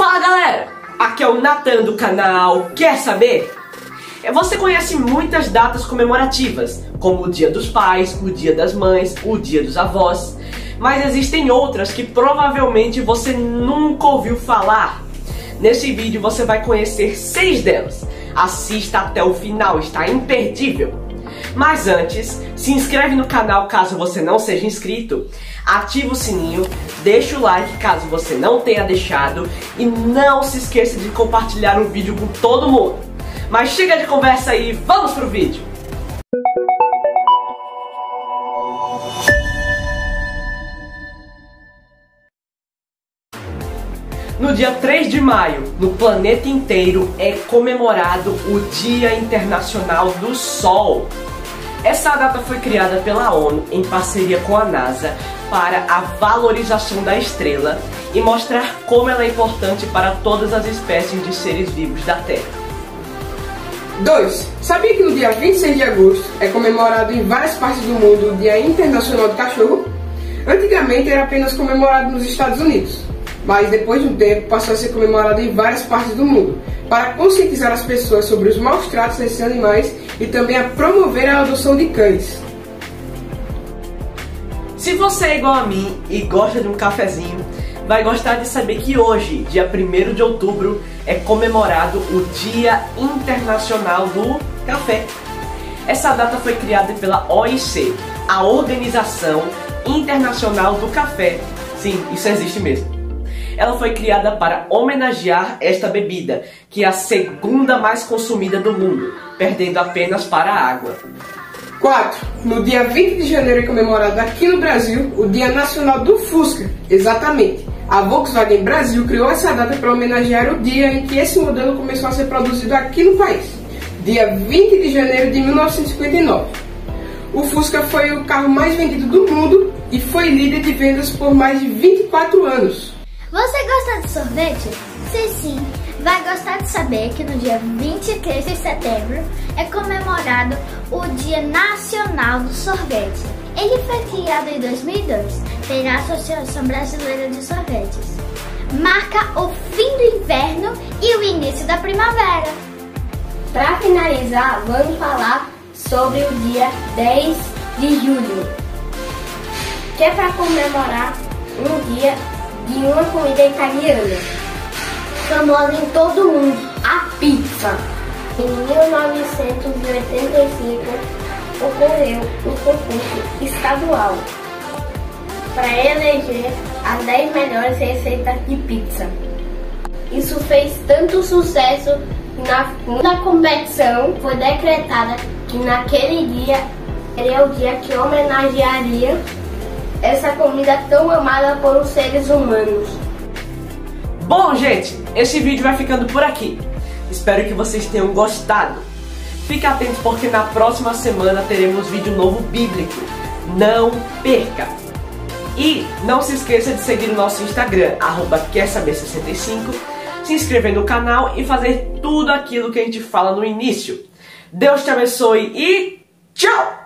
Fala galera, aqui é o Nathan do canal Quer Saber? Você conhece muitas datas comemorativas, como o Dia dos Pais, o Dia das Mães, o Dia dos Avós, mas existem outras que provavelmente você nunca ouviu falar. Nesse vídeo você vai conhecer 6 delas. Assista até o final, está imperdível. Mas antes, se inscreve no canal caso você não seja inscrito, ativa o sininho, deixa o like caso você não tenha deixado e não se esqueça de compartilhar o vídeo com todo mundo. Mas chega de conversa aí, vamos pro vídeo! No dia 3 de maio, no planeta inteiro, é comemorado o Dia Internacional do Sol. Essa data foi criada pela ONU em parceria com a NASA para a valorização da estrela e mostrar como ela é importante para todas as espécies de seres vivos da Terra. 2. Sabia que no dia 26 de agosto é comemorado em várias partes do mundo o Dia Internacional do Cachorro? Antigamente era apenas comemorado nos Estados Unidos, mas depois de um tempo passou a ser comemorado em várias partes do mundo, para conscientizar as pessoas sobre os maus tratos desses animais e também a promover a adoção de cães. Se você é igual a mim e gosta de um cafezinho, vai gostar de saber que hoje, dia 1º de outubro, é comemorado o Dia Internacional do Café. Essa data foi criada pela OIC, a Organização Internacional do Café. Sim, isso existe mesmo. Ela foi criada para homenagear esta bebida, que é a segunda mais consumida do mundo, perdendo apenas para a água. 4. No dia 20 de janeiro é comemorado aqui no Brasil o Dia Nacional do Fusca. Exatamente. A Volkswagen Brasil criou essa data para homenagear o dia em que esse modelo começou a ser produzido aqui no país, dia 20 de janeiro de 1959. O Fusca foi o carro mais vendido do mundo e foi líder de vendas por mais de 24 anos. Você gosta de sorvete? Se sim, vai gostar de saber que no dia 23 de setembro é comemorado o Dia Nacional do Sorvete. Ele foi criado em 2002 pela Associação Brasileira de Sorvetes. Marca o fim do inverno e o início da primavera. Para finalizar, vamos falar sobre o dia 10 de julho, que é para comemorar um dia de uma comida italiana, famosa em todo o mundo, a pizza. Em 1985 ocorreu um concurso estadual para eleger as 10 melhores receitas de pizza. Isso fez tanto sucesso que na competição foi decretada que naquele dia seria o dia que homenagearia essa comida tão amada por os seres humanos. Bom, gente, esse vídeo vai ficando por aqui. Espero que vocês tenham gostado. Fique atento porque na próxima semana teremos vídeo novo bíblico. Não perca! E não se esqueça de seguir o nosso Instagram, @quersaber65, se inscrever no canal e fazer tudo aquilo que a gente fala no início. Deus te abençoe e tchau!